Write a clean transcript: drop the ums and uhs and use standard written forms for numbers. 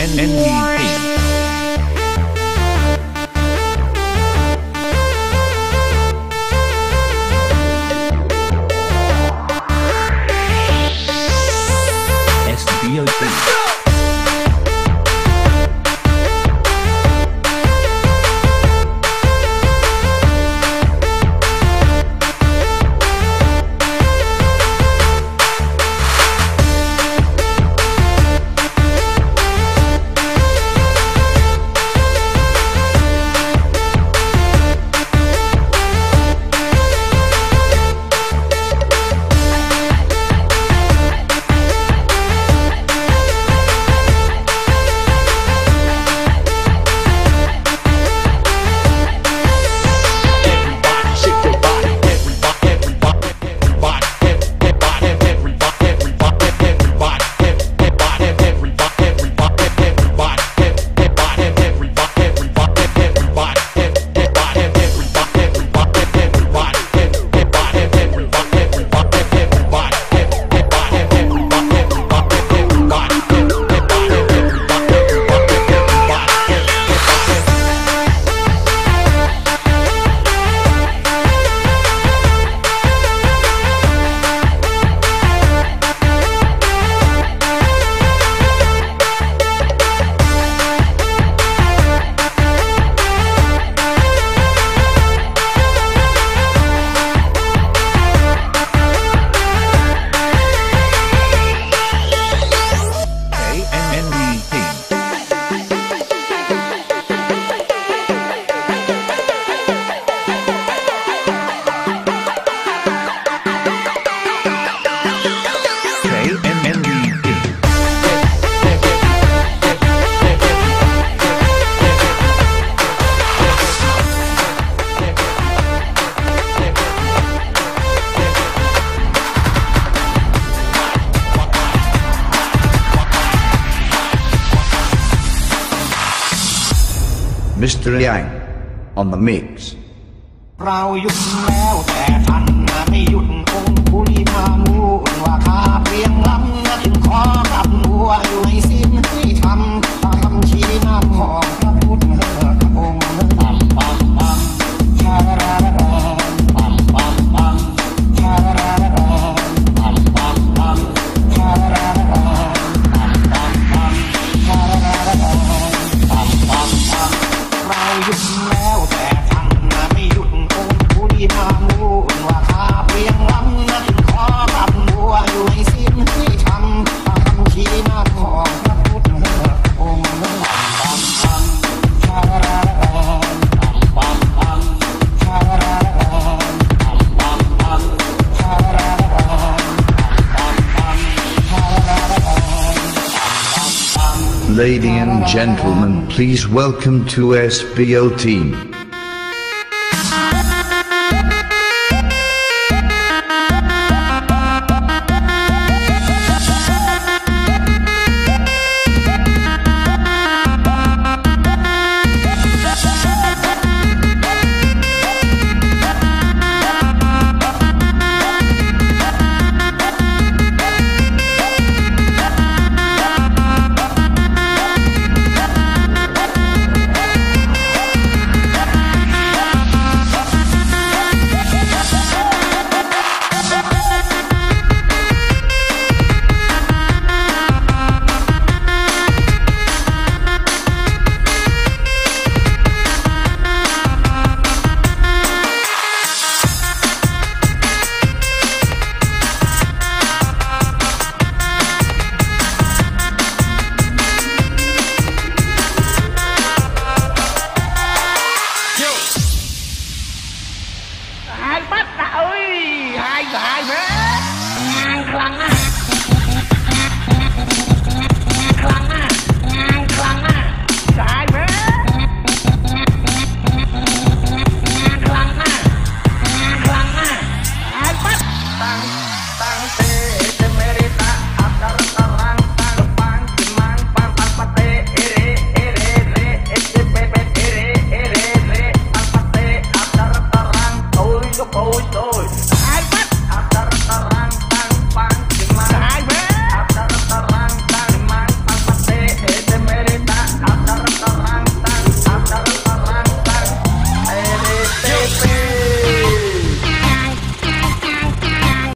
KNNVP SBOT Mr. Yang on the mix เราหยุดแล้วแต่ท่านไม่หยุดคงคุยมามูนว่าข้าเพียงล้ำถึงขอกับหัวอยู่ในสิ้นที่ทำตามชี้นำของพระพุทธองค์ปังปังปังชาราราปังปังปังชาราราปังปังปังชาราราปังปังปังชาราราปังปังปังเราหยุดแล้วแต่ท่านไม่หยุดคงคุยมามูนว่าข้าเพียงล้ำถึงขอกับหัวอยู่ในสิ้นที่ทำตามชี้นำของพระพุทธองค์ปังปังปังชาราปังปังปังชาราปังปังปังชาราปังปังปังชาราปังปัง Ladies and gentlemen, please welcome to SBO team.